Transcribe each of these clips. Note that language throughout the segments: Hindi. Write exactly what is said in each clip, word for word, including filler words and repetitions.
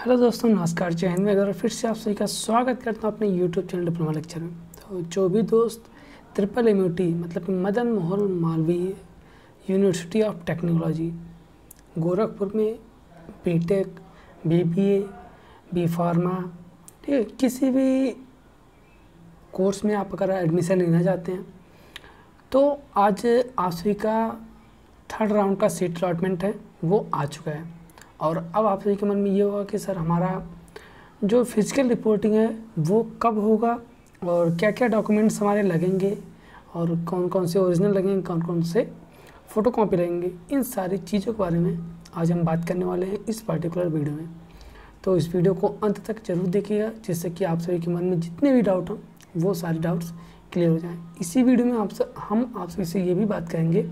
हेलो दोस्तों, नमस्कार। जय हिंद। मैं एक बार फिर से आप सभी का स्वागत करता हूं अपने यूट्यूब चैनल डिप्लोमा लेक्चर में। तो जो भी दोस्त ट्रिपल एम यू टी मतलब कि Madan Mohan Malaviya University of Technology Gorakhpur में बीटेक, बीबीए, बी फार्मा, ठीक है, किसी भी कोर्स में आप अगर एडमिशन लेना चाहते हैं तो आज आप सभी का थर्ड राउंड का सीट अलॉटमेंट है वो आ चुका है। और अब आप सभी के मन में ये होगा कि सर हमारा जो फिजिकल रिपोर्टिंग है वो कब होगा और क्या क्या डॉक्यूमेंट्स हमारे लगेंगे और कौन कौन से ओरिजिनल लगेंगे, कौन कौन से फ़ोटोकॉपी लगेंगे, इन सारी चीज़ों के बारे में आज हम बात करने वाले हैं इस पर्टिकुलर वीडियो में। तो इस वीडियो को अंत तक जरूर देखिएगा जिससे कि आप सभी के मन में जितने भी डाउट हों वो सारे डाउट्स क्लियर हो जाएँ। इसी वीडियो में आप हम आप सभी से ये भी बात करेंगे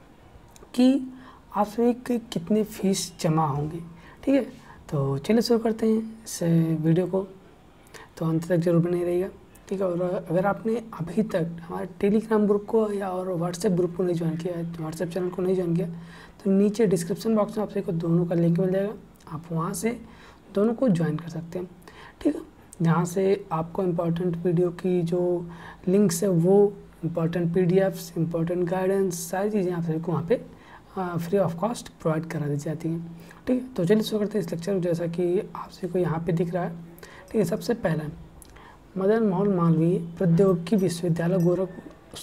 कि आप सभी के कितने फ़ीस जमा होंगे। ठीक है, तो चलिए शुरू करते हैं इस वीडियो को। तो अंत तक जरूर बने रहिएगा। ठीक है, और अगर आपने अभी तक हमारे टेलीग्राम ग्रुप को या और व्हाट्सएप ग्रुप को नहीं ज्वाइन किया है, व्हाट्सएप चैनल को नहीं ज्वाइन किया, तो नीचे डिस्क्रिप्शन बॉक्स में आप सभी को दोनों का लिंक मिल जाएगा। आप वहाँ से दोनों को ज्वाइन कर सकते हैं। ठीक है, जहाँ से आपको इम्पोर्टेंट वीडियो की जो लिंक्स है वो important P D Fs, important guidance, सारी चीज़ें आप सभी को वहाँ पे फ्री ऑफ कॉस्ट प्रोवाइड करा दी जाती हैं। ठीक है, तो चलिए शुरू करते हैं इस लेक्चर। जैसा कि आप सभी को यहाँ पे दिख रहा है, ठीक है, सबसे पहला मदन मोहन मालवीय प्रौद्योगिकी विश्वविद्यालय गोरखपुर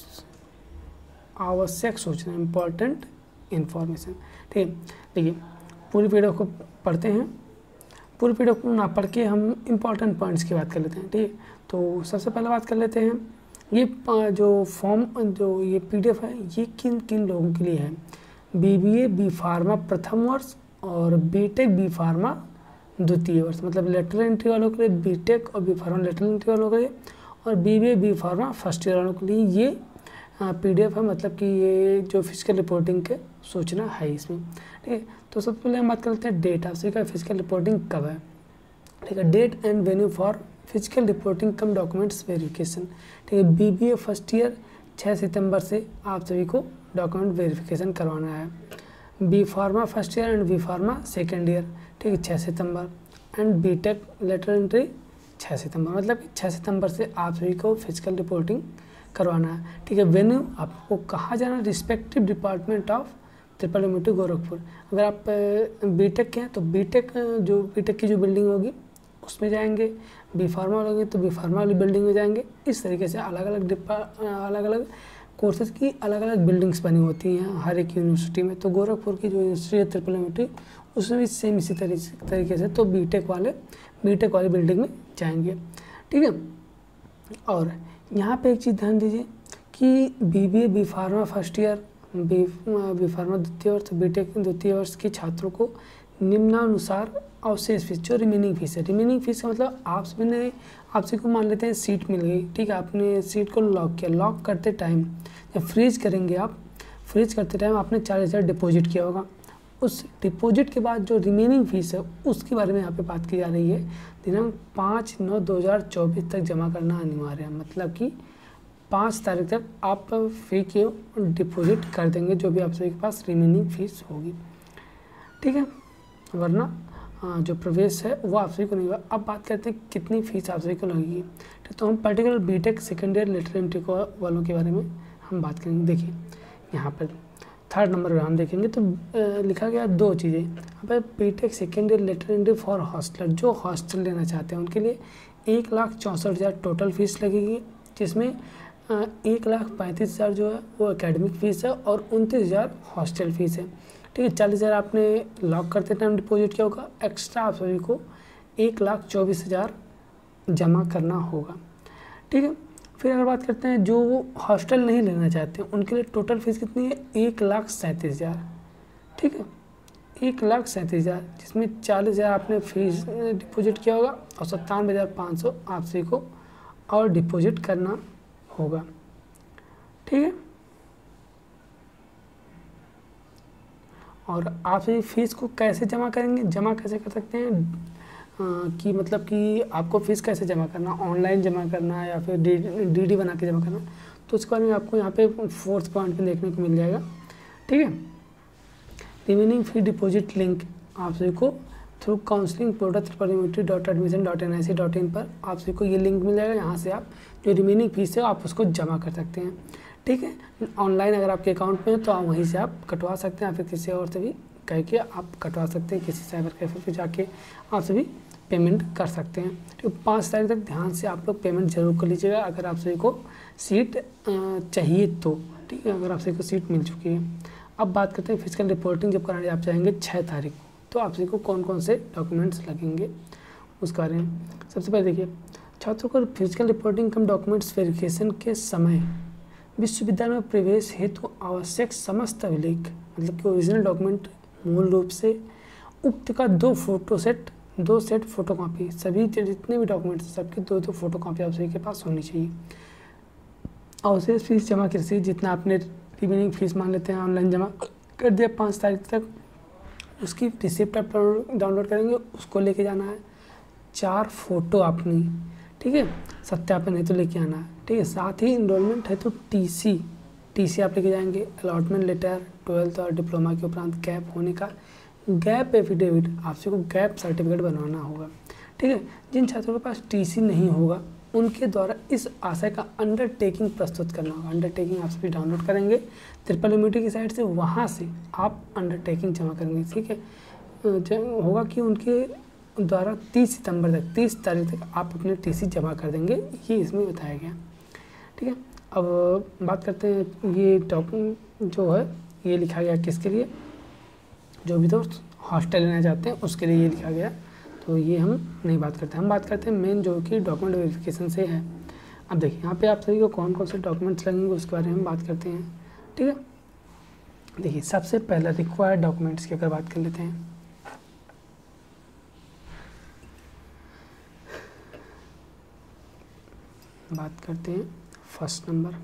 आवश्यक सूचना, इम्पोर्टेंट इन्फॉर्मेशन। ठीक है, देखिए पूरी वीडियो को पढ़ते हैं। पूरी वीडियो को ना पढ़ के हम इम्पोर्टेंट पॉइंट्स की बात कर लेते हैं। ठीक है, तो सबसे पहले बात कर लेते हैं ये जो फॉर्म, जो ये पी डी एफ है ये किन किन लोगों के लिए है। बीबीए, बी फार्मा प्रथम वर्ष और बीटेक, बी फार्मा द्वितीय वर्ष, मतलब लेटरल एंट्री वालों के लिए बीटेक और बी फार्मा लेटरल एंट्री वालों के लिए, और BBA, B pharma first year वालों के लिए ये पीडीएफ है, मतलब कि ये जो फिजिकल रिपोर्टिंग के सूचना है इसमें। ठीक है, तो सबसे पहले हम बात करते हैं डेट आप सभी का फिजिकल रिपोर्टिंग कब है। ठीक है, date and venue for physical reporting cum documents verification. ठीक है, बीबीए फर्स्ट ईयर छः सितंबर से आप सभी को डॉक्यूमेंट वेरिफिकेशन करवाना है। B pharma first year and B pharma second year, ठीक है, छः सितंबर, and B tech lateral entry छः सितंबर, मतलब कि छः सितंबर से आप सभी को फिजिकल रिपोर्टिंग करवाना है। ठीक है, वेन्यू आपको कहाँ जाना, respective department of triple M U T Gorakhpur. अगर आप बी टेक के हैं तो बी टेक जो बी टेक की जो बिल्डिंग होगी उसमें जाएंगे, बी फार्मा होंगे तो बी फार्मा वाली बिल्डिंग में जाएंगे। इस तरीके से अलग अलग डिपा अलग अलग कोर्सेज की अलग अलग बिल्डिंग्स बनी होती हैं हर एक यूनिवर्सिटी में। तो गोरखपुर की जो यूनिवर्सिटी है ट्रिपल एम यू टी उसमें भी सेम इसी तरीके से तो बीटेक वाले बीटेक वाली बिल्डिंग में जाएंगे। ठीक है, और यहाँ पे एक चीज़ ध्यान दीजिए कि BBA, B pharma first year, B B pharma द्वितीय वर्ष, बीटेक द्वितीय वर्ष के छात्रों को निम्नानुसार अवशेष फीस, जो रिमेनिंग फीस है, रिमेनिंग फीस का मतलब आप सभी ने आप सभी को मान लेते हैं सीट मिल गई। ठीक है, आपने सीट को लॉक किया, लॉक करते टाइम जब फ्रीज करेंगे आप फ्रीज करते टाइम आपने चालीस हज़ार डिपॉजिट किया होगा। उस डिपॉजिट के बाद जो रिमेनिंग फीस है उसके बारे में यहाँ पे बात की जा रही है। दिनांक पाँच नौ दो हज़ार चौबीस तक जमा करना अनिवार्य है, मतलब कि पाँच तारीख तक आप फी की डिपॉजिट कर देंगे जो भी आप सभी के पास रिमेनिंग फीस होगी। ठीक है, वरना जो प्रवेश है वो आप सभी को नहीं होगा। अब बात करते हैं कितनी फीस आप सभी को लगेगी। ठीक, तो हम particular BTech second year lateral entry को वालों के बारे में हम बात करेंगे। देखिए यहाँ पर थर्ड नंबर पर हम देखेंगे तो लिखा गया दो चीज़ें यहाँ पर, BTech second year lateral entry for hosteller, जो हॉस्टल लेना चाहते हैं उनके लिए एक लाख चौंसठ हज़ार टोटल फीस लगेगी, जिसमें एक लाख पैंतीस हज़ार जो है वो एकेडमिक फ़ीस है और उनतीस हज़ार हॉस्टल फीस है। ठीक है, चालीस हज़ार आपने लॉक करते टाइम डिपॉजिट किया होगा, एक्स्ट्रा आप सभी को एक लाख चौबीस हज़ार जमा करना होगा। ठीक है, फिर अगर बात करते हैं जो हॉस्टल नहीं लेना चाहते हैं उनके लिए टोटल फीस कितनी है, एक लाख सैंतीस हज़ार। ठीक है, एक लाख सैंतीस हज़ार जिसमें चालीस हज़ार आपने फीस डिपॉजिट किया होगा और सत्तानवे हज़ार पाँच सौ आप सभी को और डिपॉजिट करना होगा। ठीक है, और आप ये फीस को कैसे जमा करेंगे, जमा कैसे कर सकते हैं आ, कि मतलब कि आपको फ़ीस कैसे जमा करना, ऑनलाइन जमा करना या फिर डी डी डी बना के जमा करना, तो उसके बारे में आपको यहाँ पे फोर्थ पॉइंट में देखने को मिल जाएगा। ठीक है, रिमेनिंग फी डिपॉजिट लिंक आप सभी को through counselling portal triple M U T dot admission dot N I C dot in पर आप सभी को ये लिंक मिल जाएगा। यहाँ से आप जो रिमेनिंग फीस है आप उसको जमा कर सकते हैं। ठीक है, ऑनलाइन अगर आपके अकाउंट में है तो आप वहीं से आप कटवा सकते हैं, या फिर किसी और से भी कह के आप कटवा सकते हैं, किसी साइबर कैफे पे जाके आप सभी पेमेंट कर सकते हैं। तो पाँच तारीख तक ध्यान से आप लोग पेमेंट जरूर कर लीजिएगा अगर आप सभी को सीट चाहिए तो। ठीक है, अगर आप सभी को सीट मिल चुकी है। अब बात करते हैं फिजिकल रिपोर्टिंग जब कराने आप चाहेंगे छः तारीख को, तो आप सभी को कौन कौन से डॉक्यूमेंट्स लगेंगे उस बारे में। सबसे पहले देखिए, छात्रों को physical reporting cum documents verification के समय विश्वविद्यालय में प्रवेश हेतु आवश्यक समस्त अभिलेख मतलब कि ओरिजिनल डॉक्यूमेंट मूल रूप से उक्त का दो फोटो सेट दो सेट फोटो कॉपी सभी जितने भी डॉक्यूमेंट्स सबके दो दो फोटो कॉपी आप सभी के पास होनी चाहिए। अवशेष फीस जमा की रसीद जितना आपने रिमेनिंग फीस मान लेते हैं ऑनलाइन जमा कर दिया पाँच तारीख तक, उसकी रिसिप्ट आप डाउनलोड करेंगे, उसको लेके जाना है। चार फोटो अपनी, ठीक है, सत्यापन है तो लेके आना है। ठीक है, साथ ही इनरोलमेंट है तो टीसी टीसी आप लेके जाएंगे। अलॉटमेंट लेटर ट्वेल्थ और डिप्लोमा के उपरांत गैप होने का गैप एफिडेविट आपसे को गैप सर्टिफिकेट बनवाना होगा। ठीक है, जिन छात्रों के पास टीसी नहीं होगा उनके द्वारा इस आशय का अंडरटेकिंग प्रस्तुत करना होगा। अंडरटेकिंग आप सभी डाउनलोड करेंगे ट्रिपल एम यू टी की साइट से, वहाँ से आप अंडरटेकिंग जमा करेंगे। ठीक है, होगा कि उनके द्वारा तीस सितंबर तक तीस तारीख तक आप अपने टीसी जमा कर देंगे, ये इसमें बताया गया। ठीक है, अब बात करते हैं ये डॉक्यूमेंट जो है ये लिखा गया किसके लिए, जो भी दोस्त हॉस्टल लेना चाहते हैं उसके लिए ये लिखा गया, तो ये हम नहीं बात करते। हम बात करते हैं मेन जो कि डॉक्यूमेंट वेरिफिकेशन से है। अब देखिए यहाँ पे आप सभी को कौन कौन से डॉक्यूमेंट्स लगेंगे उसके बारे में बात करते हैं। ठीक है, देखिए सबसे पहला रिक्वायर्ड डॉक्यूमेंट्स की अगर बात कर लेते हैं, बात करते हैं first number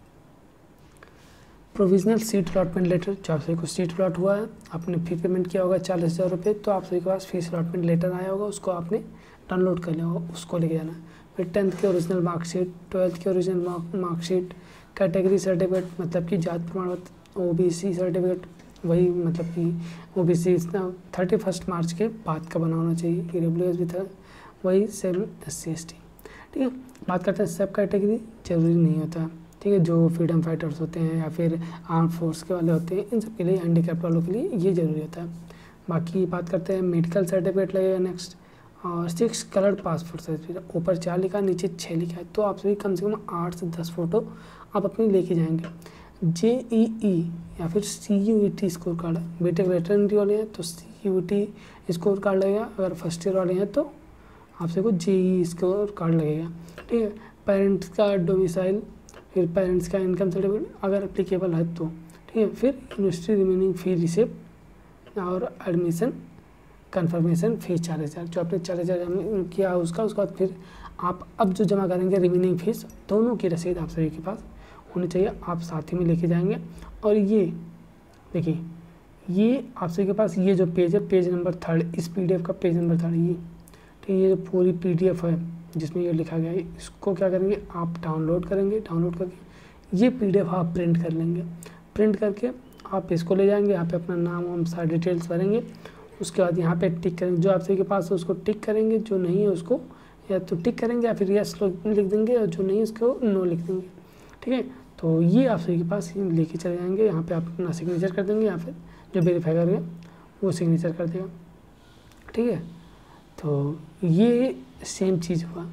provisional seat allotment letter. जो आप सभी को सीट अलॉट हुआ है, आपने फी पेमेंट किया होगा चालीस हज़ार रुपये, तो आप सभी के पास फीस अलॉटमेंट लेटर आया होगा, उसको आपने डाउनलोड कर लिया होगा, उसको लेके जाना है। फिर टेंथ की ओरिजिनल मार्कशीट, ट्वेल्थ की ओरिजिनल मार्कशीट, कैटेगरी सर्टिफिकेट मतलब कि जात प्रमाण पत्र, ओ बी सी सर्टिफिकेट वही मतलब कि O B C thirty first March के बाद का बना होना चाहिए, ई डब्ल्यू एस भी था वही same S C S T. ठीक है, बात करते हैं सब कैटेगरी जरूरी नहीं होता। ठीक है, जो फ्रीडम फाइटर्स होते हैं या फिर आर्म फोर्स के वाले होते हैं इन सब के लिए, हैंडीकैप वालों के लिए ये ज़रूरी होता है। बाकी बात करते हैं मेडिकल सर्टिफिकेट लगेगा नेक्स्ट, और सिक्स कलर पासपोर्ट सर्टिफिकेट, ऊपर चार लिखा है नीचे छः लिखा है, तो आप सभी कम से कम आठ से दस फोटो आप अपनी लेके जाएंगे। जे ई ई या फिर C U E T score card, BTech veterinary वाले हैं तो C U T score card लगेगा, अगर फर्स्ट ईयर वाले हैं तो आप सभी को जे ई स्कोर कार्ड लगेगा। ठीक है, पेरेंट्स का डोमिसाइल, फिर पेरेंट्स का इनकम सर्टिफिकेट अगर एप्लीकेबल है तो। ठीक है, फिर यूनिवर्सिटी रिमेनिंग फी रिसिप्ट और एडमिशन कंफर्मेशन फीस चालीस हज़ार, जो आपने चालीस हज़ार किया है उसका, उसके बाद फिर आप अब जो जमा करेंगे रिमेनिंग फीस, दोनों की रसीद आप सभी के पास होनी चाहिए, आप साथ ही में लेके जाएंगे। और ये देखिए ये आप सभी के पास ये जो पेज है, पेज नंबर थर्ड, इस पी डी एफ का पेज नंबर थर्ड, ये ठीक है, ये जो पूरी पी डी एफ है जिसमें ये लिखा गया है, इसको क्या करेंगे आप डाउनलोड करेंगे। डाउनलोड करके ये पीडीएफ आप प्रिंट कर लेंगे। प्रिंट करके आप इसको ले जाएंगे, यहाँ पे अपना नाम वाम सारे डिटेल्स भरेंगे, उसके बाद यहाँ पे टिक करेंगे, जो आप सभी के पास है उसको टिक करेंगे, जो नहीं है उसको या तो टिक करेंगे या फिर यस लिख देंगे, और जो नहीं है उसको नो लिख देंगे। ठीक है, तो ये आप सभी के पास लेके चले जाएंगे, यहाँ पे आप अपना सिग्नेचर कर देंगे या फिर जो वेरीफाई करेगा वो सिग्नेचर कर देगा। ठीक है, तो ये सेम चीज़ हुआ,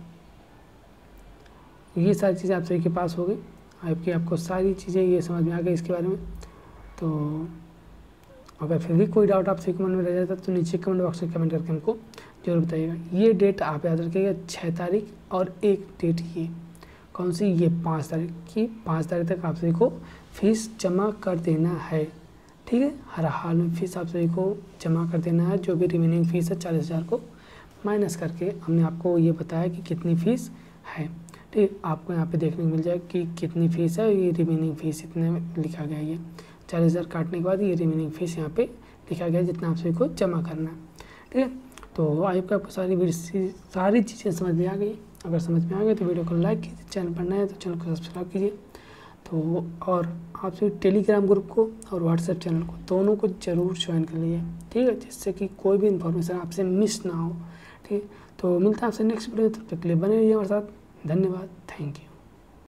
ये सारी चीज़ें आप सभी के पास हो गई, आपकी आपको सारी चीज़ें ये समझ में आ गई इसके बारे में। तो अगर फिर भी कोई डाउट आप सभी के मन में रह जाता तो नीचे कमेंट बॉक्स में कमेंट करके हमको जरूर बताइएगा। ये डेट आप याद रखिएगा, छः तारीख और एक डेट ये कौन सी, ये पाँच तारीख की, पाँच तारीख तक आप सभी को फीस जमा कर देना है। ठीक है, हर हाल में फीस आप सभी को जमा कर देना है, जो भी रिमेनिंग फीस है चालीस हज़ार को माइनस करके हमने आपको ये बताया कि कितनी फ़ीस है। ठीक है, आपको यहाँ पे देखने को मिल जाएगा कि कितनी फ़ीस है, ये रिमेनिंग फ़ीस इतने में लिखा गया है, ये चालीस हज़ार काटने के बाद ये रिमेनिंग फ़ीस यहाँ पे लिखा गया है जितना आप सभी को जमा करना है। ठीक है, तो आई होप आपको सारी सारी चीज़ें समझ में आ गई। अगर समझ में आ गई तो वीडियो को लाइक कीजिए, चैनल पर नए हैं तो चैनल को सब्सक्राइब कीजिए तो और आप सभी टेलीग्राम ग्रुप को और व्हाट्सएप चैनल को दोनों को ज़रूर ज्वाइन कर लीजिए, ठीक है, जिससे कि कोई भी इन्फॉर्मेशन आपसे मिस ना हो, ठीक है। तो मिलता है आपसे नेक्स्ट वीडियो में, तब तक के लिए बने रहिए हमारे साथ। धन्यवाद, थैंक यू।